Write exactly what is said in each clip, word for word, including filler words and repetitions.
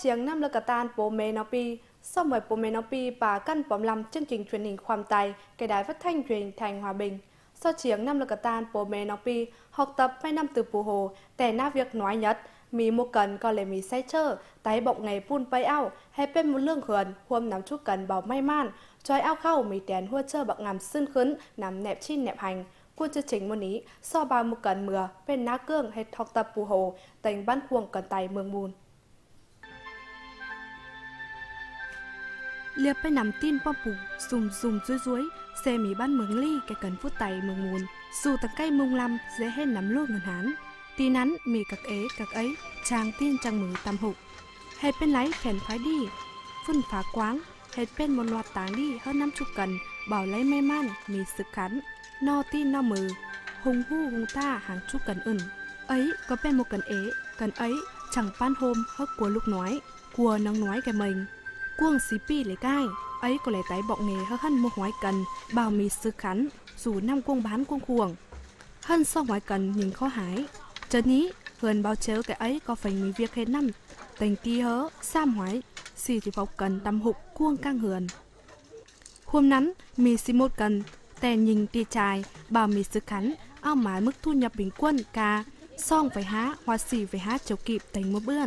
chiếng năm lơ cả tan bố mê nó pi, sau mời bố mê nó pi bà căn bóng làm chương trình truyền hình khoam tay, cái đài phát thanh truyền hình thành Hòa Bình. Sau chiếng năm lơ cả tan bố mê nó pi, học tập hai năm từ bù hồ, tè na việc nói nhất, mì một cần còn lệ mì say chơ, tay bọng ngày pun bay ao, hay bên một lương hườn, huôm nắm chút cần bảo may man, trói ao khâu mì tèn hua chơ bọng ngàm xương khấn, nắm nẹp chin nẹp hành. Quân chương trình môn ý, so bao một cần mưa, bên ná cương hay học tập bù hồ, tỉnh ban khuông cần tay mương mùn. Liệpไปนำตีนป้อมปูซุ่มซุ่มจุ้ยจุ้ยเซมีบ้านเมืองลี่แกกันพูดไตเมืองมูลสู่ตะไก้มุงลำเสเห็นน้ำลูกเงินหานตีนั้นมีกักเอกักไอจางตีนจังมือตำหุกให้เป็นไรแขนควายดีฝุ่นฝากว้างให้เป็นบนลอดต่างดีเฮาน้ำชุกกันเบาไล่ไม่มั่นมีสึกขันนอตีนนอมือหงหู้หงต้าหางชุกกันอื่นเอ้ยก็เป็นโมกันเอกันเอ้ยchẳng pan hôm hớtกลัวลูกน้อยกลัวน้องน้อยแกmình Cuông xí pi lấy gai, ấy có lẽ tái bọ nghề hơ hân mua hoái cần, bào mì sư khắn, dù năm cuông bán cuông khuồng. Hân so hoái cần nhìn khó hái, chớ nhí, hườn bao chớ cái ấy có phải mì việc hết năm, tình tí hớ, sam hoái, xì thì phọc cần tăm hụt cuông căng hườn. Hôm nắn, mì xí một cần, tè nhìn tì chài, bào mì sư khắn, ao mái mức thu nhập bình quân ca, song phải há, hoa xì phải há chấu kịp thành một bươn.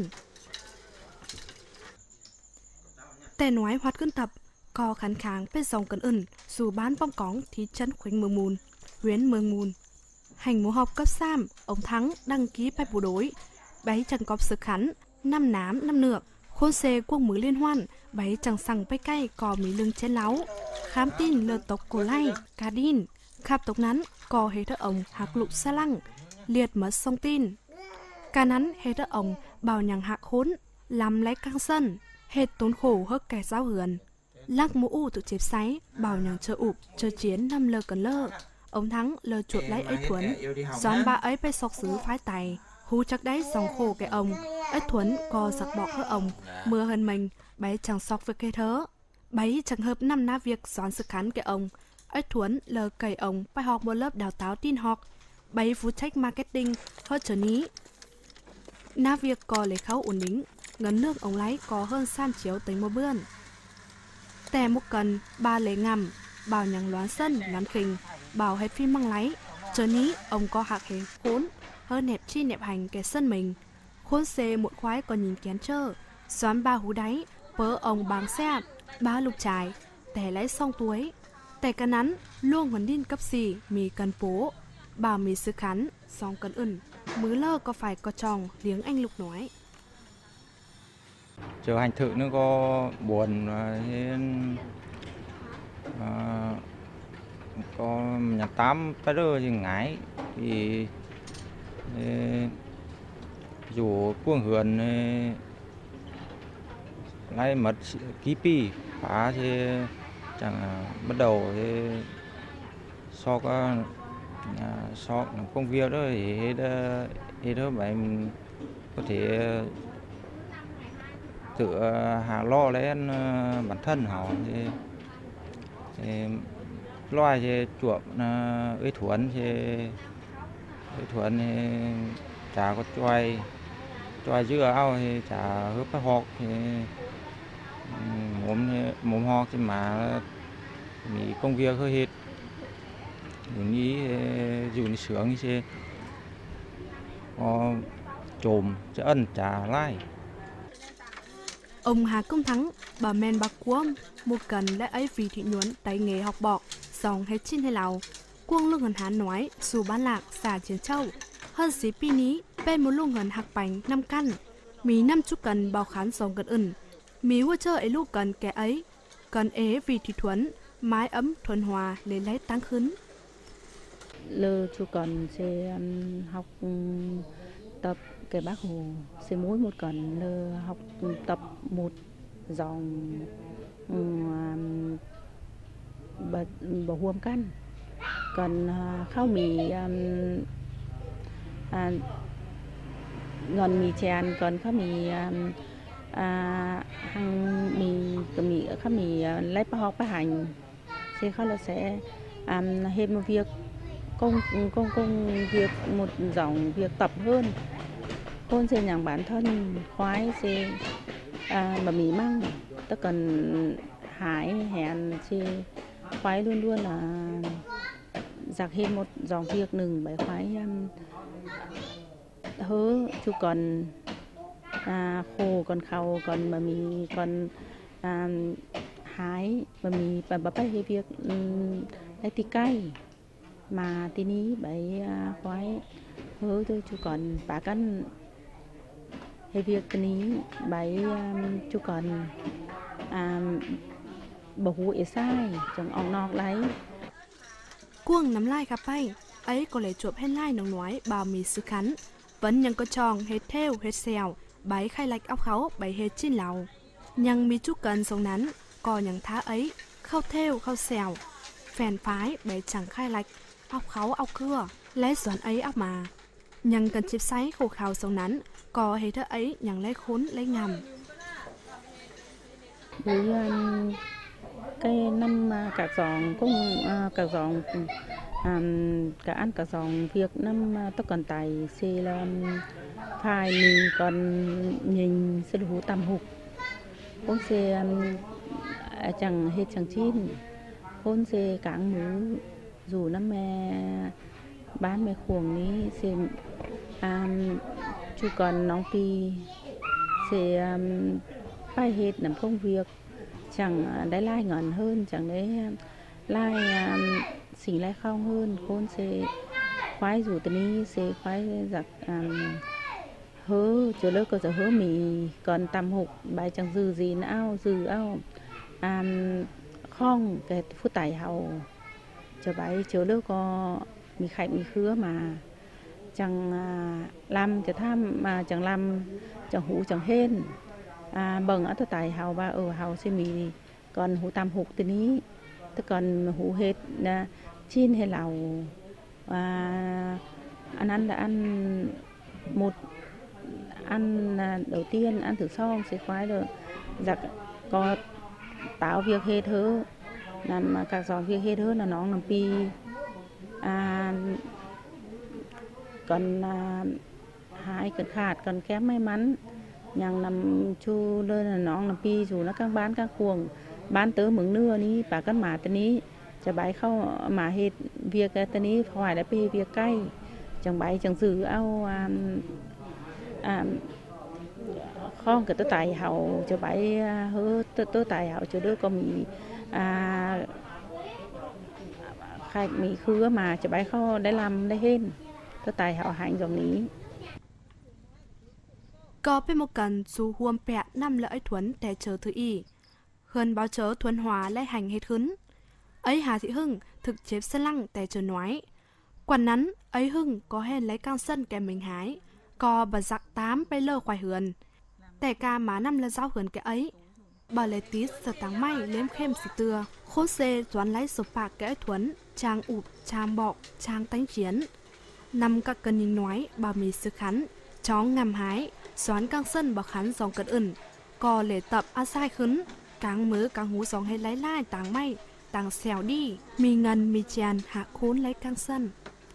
Tè nói hoạt cân tập, co khán kháng bên dòng cân ẩn, dù bán bong cóng thì chân khoanh mương mùn, huyến mương mùn. Hành múa học cấp sam, ông Thắng đăng ký bài bù đối, bấy chẳng cọp sức khắn, năm nám năm nược, khôn xê quân mứ liên hoan, bấy chẳng sằng bay cay cò mì lưng chén láo, khám tin lơ tộc cổ lay, cá đin, khắp tộc nắn, cò hế thơ ổng hạc lục xa lăng, liệt mất sông tin. Cá nắn hế thơ ổng bào nhằng hạc hốn, làm lấy căng sân. Hết tốn khổ hớt kẻ giáo hườn Lắc mũ u tự chếp sáy bảo nhàng chờ ụp chờ chiến năm lơ cần lơ Ông Thắng lơ chuột lấy ấy Thuấn Gión ba ấy bay sọc xứ phái tài Hú chắc đấy dòng khổ cái ông Ấy Thuấn co giặc bọc hơ ông Mưa hơn mình bấy chẳng sọc với cây thớ Bấy chẳng hợp năm ná việc gión sự khán cái ông Ấy Thuấn lơ cầy ông phải học một lớp đào táo tin học Bấy phụ trách marketing hớt trở ní Ná việc co lấy khấu ổn định ngấn nước ống láy có hơn sam chiếu tính một bươn. Tè một cần, ba lấy ngầm, bảo nhằng loán sân, loán khình, bảo hết phim măng láy. Chớ ní, ông có hạc hế khốn, hơn nẹp chi nẹp hành cái sân mình. Khốn xê một khoái còn nhìn kén chơ, xoán ba hú đáy, bớ ông báng xe, ba lục trài, tè lấy xong túi. Tè cân nắn, luôn huấn đinh cấp xì, mì cần phố, bảo mì sư khắn, xong cần ẩn. Mứ lơ có phải có tròng, liếng anh lục nói. Chờ hành thự nó có buồn à, có nhà tám tới đó thì ngái thì dù cuồng hườn lấy mất ký pi phá thì chẳng bắt đầu thì so có so công việc đó thì hết hết đó mình có thể tự hà lo lên bản thân họ thì, thì loài thì chuộng ấy thuần thì ấy thuần thì chả có choai choai dưa ao thì chả hớp cái hột thì mồm mồm ho thì mà mình công việc hơi hết mình nghĩ dù đi sướng thì có trồm chứ ân chả lai. Ông Hà Công Thắng, bà men bạc cuông, một cần đã ấy vì thị nhuấn tay nghề học bọ, dòng hết chín hay lào. Cuông lương ngân hán nói, dù bán lạc, xả chiến châu. Hơn xí pi ní, bên một lương ngân hạc bánh năm căn. Mí năm chút cần bao khán dòng gần ẩn. Mí hua chơi ấy lúc cần kẻ ấy. Cần ế vì thị thuấn, mái ấm thuần hòa lấy lấy tăng khấn. Lơ chú cần sẽ học tập cái bác Hồ sẽ mỗi một cần lơ học tập một dòng um, bờ bờ huôm căn cần uh, khao mì um, à, ngần mì chèn còn khao mì um, à, hàng mì cần mì khao mì uh, lấy bao học bao hành sẽ khao là sẽ um, thêm một việc công công công việc một dòng việc tập hơn. Hôn sẽ nhàng bản thân khoái sẽ à, bả mì măng tất cần hái hẹn chi khoái luôn luôn là giặc thêm một dòng việc nừng bài khoái um, hớ chú còn à, khô còn khâu còn bả mì còn à, hái bả mì bà bà phải việc um, lấy tí cay mà tí ní bảy à, khoái hớ thôi chú còn bà căn hay việc tí ní bảy um, chú còn à, bảo hộ ế sai chẳng ong nọc lấy ก้วงน้ำลายกับไปไอ้ก็เลยจวบให้ไล่น้องน้อยบ่าวมีซื้อขันvẫnยังก็จองเฮ็ดเทวเฮ็ดแซวใบไข่เล็กเอาเขาใบเฮ็ดจิ้นเหลายังมีจุกเกินทรงนั้นก็ยังท้าไอ้เข้าเทวเข้าแซวแฟนฟ้ายใบจังไข่เล็กเอาเขาเอาเกลือและสวนไอ้เอามายังกันชิบไซส์ขู่เขาทรงนั้นก็เฮ็ดเธอไอ้ยังไล่คุ้นไล่งำ với um, cái năm uh, cả dòng cũng uh, cả dòng um, cả ăn cả dòng việc năm uh, tất còn tài xe là um, phải mình còn nhìn sẽ đủ tầm hụt cũng sẽ um, chẳng hết chẳng chín cũng sẽ cảng mứ dù năm mẹ bán mẹ khuồng ní sẽ um, chú còn nóng pi sẽ um, phải hết làm công việc chẳng đấy lai ngẩn hơn chẳng đấy lai um, xỉn lai không hơn con sẽ khoái dù tận ní sẽ khoái giặc um, hớ chờ lớp cơ sở hớ mì còn tầm hụt bài chẳng dư gì não dư ao um, không cái phút tải hầu chờ bài chờ lớp có mì khạch mì khứa mà chẳng uh, làm chờ tham mà chẳng làm chẳng hủ chẳng hên à, bằng ở tại hào ba ở hào xe mì còn hủ tam hụt từ ní tức còn hủ hết à, chín hay lẩu à, anh ăn đã ăn một ăn à, đầu tiên ăn thử xong sẽ khoái được giặc có tạo việc hết thứ làm mà các dòng việc hết thứ là nó làm pi à, còn à, hai cần khát còn kém may mắn nhàng nằm chu lên là nó làm pi dù nó các bán các cuồng bán tớ mừng nưa ní bà cắt mà tên ní chả bái không mà hết việc tên ní hỏi đã pi việc cay chẳng bái chẳng giữ ao à, à, không cái tớ tài hậu cho bái hứa tớ tớ tài hậu cho đứa con mì à, khai mì khứa mà chả bái khôngได้làmได้hên tớ tài hậu hành dòng ní ก็เป็นโมกันสู่ห่วมแปะนำและไอ้ถวนแต่เจอถืออีเฮือนบ่เจอทวนหวาและhànhเฮ็ดขึ้นไอ้หาสิหึ่งถึกเจ็บสลังแต่เจอน้อยกว่านั้นไอ้หึ่งก็เห็นไล่กางเส้นแกมิงหายก็บ่จักตามไปเลิกควายเฮือนแต่กาหมานำและเจ้าเฮือนแกไอ้บ่เลยติดสตังไม้เลี้ยมเข้มสิเตือโคเซจวนไล่สปากแกไอ้ถวนจางอุบชามบอกชางตั้งเขียนนำกักกันยิงน้อยบ่มีซื้อขันจ้องงำหายสอนกางเส้นบักขันสองกันอื่นก็เลยตับอาศัยขึ้นกางมือกางหูสองให้ไล่ไล่ต่างไม่ต่างแซวดีมีเงินมีจานหาคุ้นไล่กางเส้น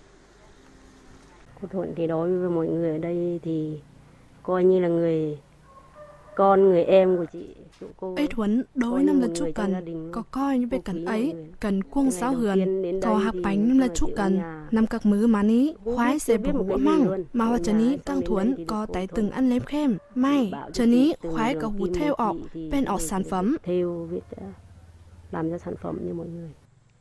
Cô Thuận thì đối với mọi người ở đây thì coi như là người con người em của chị chỗ cô ไอ้ถวนโดยน้ำละจุกกันก็ก้อยนี่เป็นกันไอ้กันกุ้งสาวเหือนก็หักไปน้ำละจุกกันนำกักมือมานี้ควายเสียบหัวมั่งมาว่าจะนี้ตั้งถวนก็ไต่ตึงอันเล็บเข้มไม่จะนี้ควายกับหูเทวออกเป็นออกsản phẩm làm ra sản phẩm như mọi người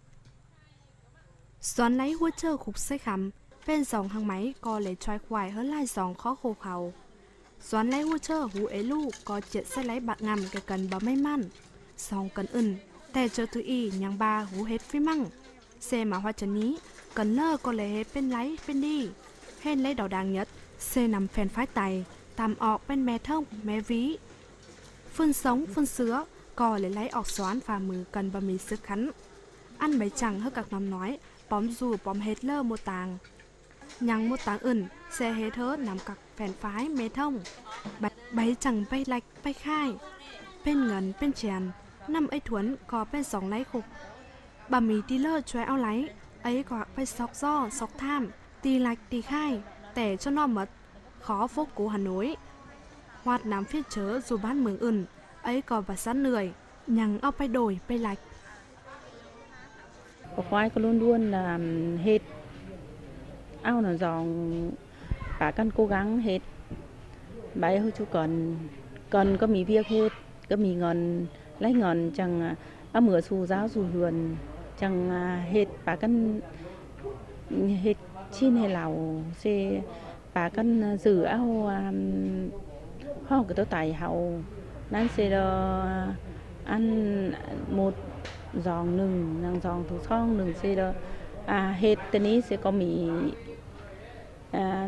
สอนไล่หัวเจอขุกใส่คำเป็นสองทางไหมก็เลยชอยควายเฮ้ไล่สองข้อโคเขาสอนไล่หัวเชอร์หูเอลูกก็เจ็ดใส่ไล่บักงำกันกันบ่ไม่มั่นสองกันอื่นแต่เจอตัวอียังบาหูเฮ็ดฟิมั่งเซมาว่าจะนี้กันเลิกก็เลยเฮ็ดเป็นไล่เป็นดีเห็นไล่ดอกดังยัดเซนำแฟนฟ้าไตตามออกเป็นแม่เท่งแม่วีฟื้นสองฟื้นเสือก็เลยไล่ออกสอนฝ่ามือกันบ่มีซึกขันอันใบจังเท่ากับน้ำน้อยป้อมสู่ป้อมเฮ็ดเลอร์โมตางยังโมตางอื่นเซเฮเธอนำกับแฟนฟ้ายเมท่องใบจังไปไล่ไปค่ายเป็นเงินเป็นเชียนนำไอ้ถวนก็เป็นสองไล่ขุกบะมีตีเลอร์ช่วยเอาไล่ไอ้ก็ไปซอกซ่อซอกท่ามตีไล่ตีค่ายแต่เจ้านอมมดขอโฟกูหันหนุย hoạt nắm phía chớ dù bán mường ẩn ấy có và sát lười nhằng ao bay đổi bay lạch khoai có luôn luôn là hết ao là dòng bà căn cố gắng hết bảy hơi chú còn còn có mì việc hết có mì ngon lấy ngon chẳng áo mưa xù giáo xù hườn chẳng hết bà căn hết chín hay lào xe bà căn giữ áo hoa cái tố tài hậu nan xe đó ăn một giòn nừng nàng giòn thủ xong nừng xe đó à hết tên ý sẽ có mì à,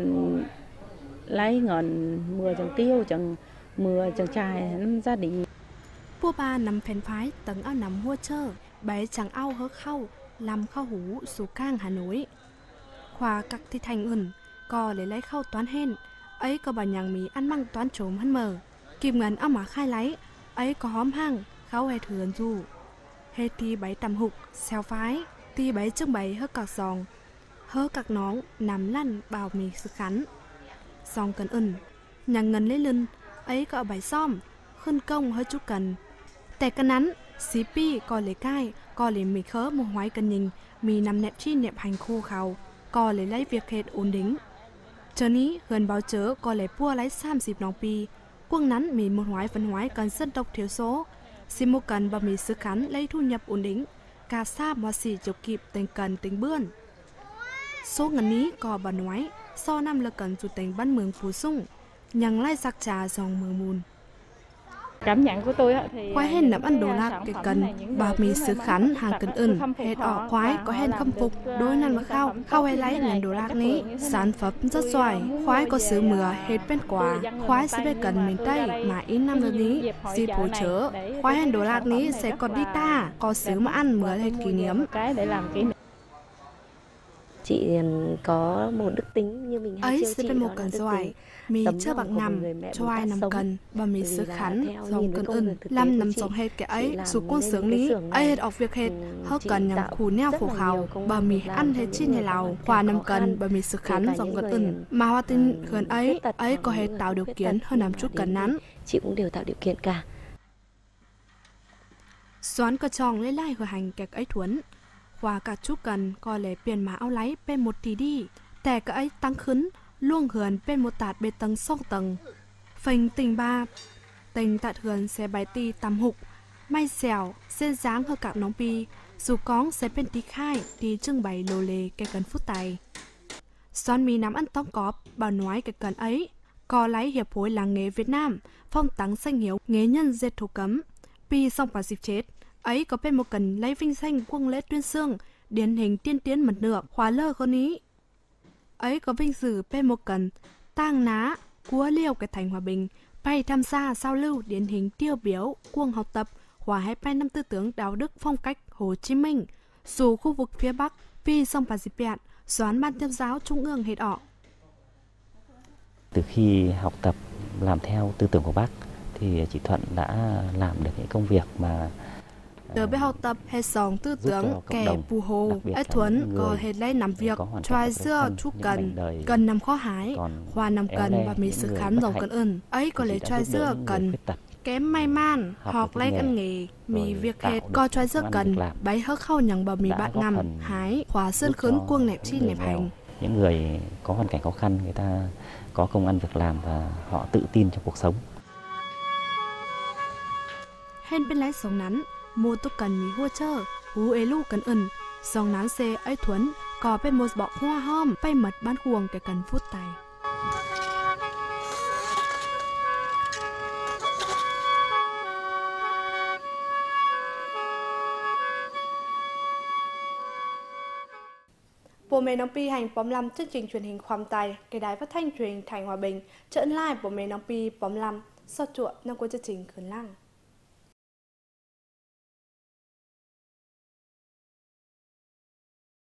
lấy ngọn mưa chẳng tiêu chẳng mưa chẳng trai gia đình Pua ba nằm phèn phái tầng ao nằm hua chơ bé chẳng ao hớ khâu làm khâu hú số cang Hà Nội khoa cặc thì thành ẩn co lấy lấy khâu toán hên ấy có bà nhàng mì ăn măng toán trốn hân mờ kìm ngân ao mà khai lấy ấy có hóm hang khâu hề thường dù hê ti bấy tầm hục xeo phái ti bấy trưng bấy hớ cặc giòn hớ cặc nón nằm lăn bào mì sự khắn giòn cần ẩn nhàng ngân lấy lưng ấy có bấy xóm khân công hơi chút cầnแต่กันนั้นซีปี้ก็เลยใกล้ก็เลยมีเคอมหวยกันยิงมีนำแนบชี้เนบhànhคู่เขาก็เลยไล่เวียกเหตุอุ่นดิ้งเจอนี้เฮือนเบาเจอก็เลยปั้วไล่สามสิบน้องปีกวงนั้นมีมหวยฝันหวยกันเส้นตกเถียวโซซิมุกันบะมีซื้อขันไล่ทุนยับอุ่นดิ้งกาซาบมาสี่จุกกีบเต็งกันเต็งเบื้อนโซเงินนี้ก็บันไว้ซ่อนำละกันจุดเต็งบ้านเมืองฟูซุ่งยังไล่ซักจ่าสองเมืองมูล cảm nhận của tôi thì khoái hên nắm ăn đồ lạc cái cần bà mì sứ khắn hàng cần ẩn hết ỏ khoái có hên khâm phục đối năng mà khao khao hay lấy những đồ lạc ní sản phẩm rất giỏi khoái có sứ mưa hết bên quả khoái sẽ bên cần miền tây mà ít năm rồi ní dịp phố chớ khoái hên đồ lạc ní sẽ còn đi ta có sứ mà ăn mưa hết kỷ niệm cái để làm kỷ niệm chị có một đức tính như mình hay ấy trêu sẽ chị เป็น đó một là cần đức giỏi tính mì tấm chưa lòng bằng của một nằm người mẹ cho một ai tác nằm sống. cần bà mì Bởi sứ vì là khắn theo dòng nhìn cái cần công ẩn việc thực tế làm của nằm chị, dòng hết cái chị ấy làm số quân nên sướng cái lý xưởng ấy này, hết ọc việc hết ừ, hơ chị cần nhằm tạo khủ neo rất khổ là khảo nhiều công bà ăn mì việc làm ăn cho hết những chi người nhà có lào hoàn cảnh khoa nằm khó cần khăn, bà mì sứ kể khắn cả dòng những cần người, ẩn mà hoa tin ừm, gần ấy khuyết tật ấy hoặc có những hết người tạo không điều khuyết kiện tật hơn nằm mà chút đến cần thì nắn chị cũng đều tạo điều kiện cả. xoán cờ tròn lấy lại hờ hành kẹt ấy thuấn khoa cả chút cần coi lẽ tiền mà áo lấy bên một tí điแต่cái ấy tăng khấn luông hườn bên một tạt bê tầng song tầng phình tình ba tình tạt hườn sẽ bài ti tầm hục may xẻo xên dáng hơn cả nóng pi dù cóng sẽ bên tí khai tí trưng bày lồ lề cái cần phút tài xoan mì nắm ăn tóm cọp bà nói cái cần ấy có lấy hiệp hội làng nghề Việt Nam phong tắng danh hiệu nghề nhân dệt thổ cấm pi xong vào dịp chết ấy có bên một cần lấy vinh danh quân lễ tuyên xương điển hình tiên tiến mật nửa khóa lơ con ý ấy có vinh dự bên một cần tang ná cúa liêu cái thành hòa bình bay tham gia giao lưu điển hình tiêu biểu quân học tập hòa hai bay năm tư tưởng đạo đức phong cách Hồ Chí Minh dù khu vực phía Bắc vì sông và dịp bẹn doán ban tuyên giáo trung ương hết ọ. Từ khi học tập làm theo tư tưởng của Bác thì chị Thuận đã làm được những công việc mà Từ bên học tập hết dòng tư tưởng kẻ phù hồ, ấy Thuấn có hết lấy nằm việc, trai dưa chút cần, cần nằm khó hái, hoa nằm cần và mỹ sự khán dòng cần ơn. Ấy có lấy trai dưa cần, kém may man, học lấy ăn nghề, mì việc hết, có trai dưa cần, bấy hớt khâu nhằng bờ mì bạn ngầm, hái, khóa sơn khấn quân nẹp chi nẹp hành. Những người có hoàn cảnh khó khăn, người ta có công ăn việc làm và họ tự tin trong cuộc sống. Hên bên lái sống nắn, mua tục cần mì hua chơ, hú ế lu cần ẩn, dòng nán xe ấy Thuấn, có bên một bọ hoa hom, bay mật bán huồng cái cần phút tài. Bộ mê nông pi hành bóm lăm chương trình truyền hình khoam tài, cái đài phát thanh truyền hình Thành Hòa Bình, trận live bộ mê nông pi bóm lăm, sau chuộng năm cuối chương trình khẩn lăng.